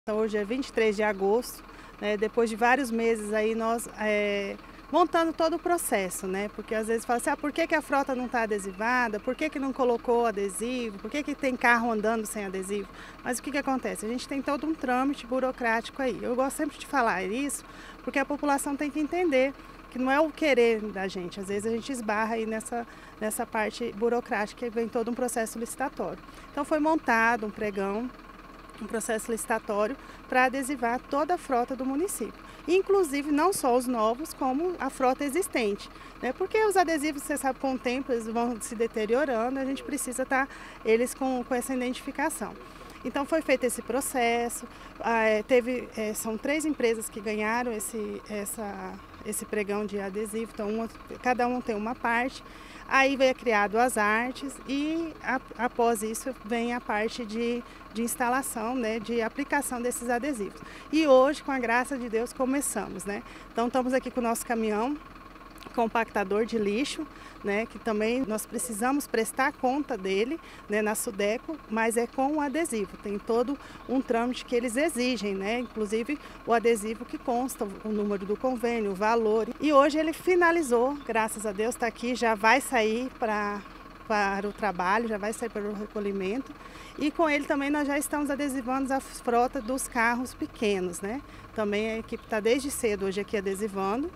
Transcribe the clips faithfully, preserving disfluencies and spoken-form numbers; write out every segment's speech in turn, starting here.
Então, hoje é vinte e três de agosto, né, depois de vários meses aí nós é, montando todo o processo, né? Porque às vezes fala assim, ah, por que, que a frota não está adesivada? Por que, que não colocou adesivo? Por que, que tem carro andando sem adesivo? Mas o que, que acontece? A gente tem todo um trâmite burocrático aí. Eu gosto sempre de falar isso, porque a população tem que entender que não é o querer da gente, às vezes a gente esbarra aí nessa, nessa parte burocrática que vem todo um processo licitatório. Então foi montado um pregão, um processo licitatório para adesivar toda a frota do município. Inclusive não só os novos, como a frota existente, né? Porque os adesivos, você sabe, com o tempo eles vão se deteriorando, a gente precisa estar eles com, com essa identificação. Então foi feito esse processo, é, teve, é, são três empresas que ganharam esse, essa, esse pregão de adesivo, então uma, cada um tem uma parte. Aí veio criado as artes e a, após isso vem a parte de, de instalação, né, de aplicação desses adesivos. E hoje, com a graça de Deus, começamos, né? Então estamos aqui com o nosso caminhão compactador de lixo, né, que também nós precisamos prestar conta dele, né, na Sudeco, mas é com o adesivo, tem todo um trâmite que eles exigem, né, inclusive o adesivo que consta o número do convênio, o valor. E hoje ele finalizou, graças a Deus, está aqui, já vai sair para para o trabalho, já vai sair para o recolhimento, e com ele também nós já estamos adesivando a frota dos carros pequenos, né, também a equipe está desde cedo hoje aqui adesivando.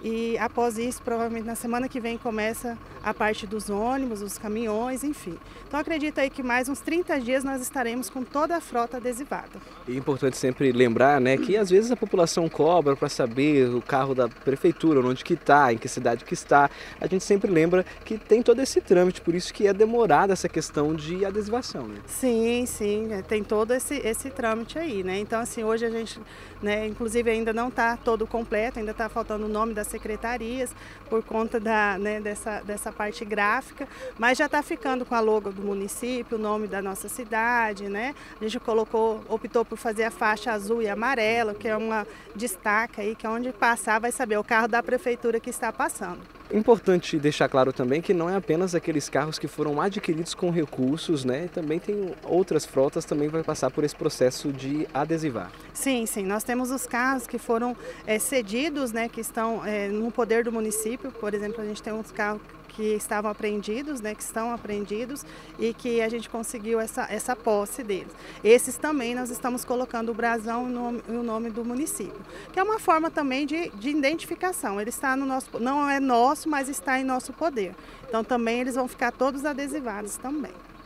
E após isso, provavelmente na semana que vem começa a parte dos ônibus, os caminhões, enfim. Então acredito aí que mais uns trinta dias nós estaremos com toda a frota adesivada. E é importante sempre lembrar, né, que às vezes a população cobra para saber o carro da prefeitura, onde que está, em que cidade que está. A gente sempre lembra que tem todo esse trâmite, por isso que é demorada essa questão de adesivação, né? Sim, sim, tem todo esse, esse trâmite aí, né? Então assim, hoje a gente, né, inclusive ainda não está todo completo, ainda está faltando o nome das secretarias por conta da, né, dessa, dessa parte gráfica, mas já está ficando com a logo do município, o nome da nossa cidade, né? A gente colocou, optou por fazer a faixa azul e amarela, que é uma destaca aí, que é onde passar vai saber o carro da prefeitura que está passando. Importante deixar claro também que não é apenas aqueles carros que foram adquiridos com recursos, né? Também tem outras frotas também vai passar por esse processo de adesivar. Sim, sim. Nós temos os carros que foram é, cedidos, né? Que estão é, no poder do município. Por exemplo, a gente tem uns carros que estavam apreendidos, né, que estão apreendidos e que a gente conseguiu essa, essa posse deles. Esses também nós estamos colocando o brasão e o nome do município, que é uma forma também de, de identificação. Ele está no nosso, não é nosso, mas está em nosso poder. Então também eles vão ficar todos adesivados também.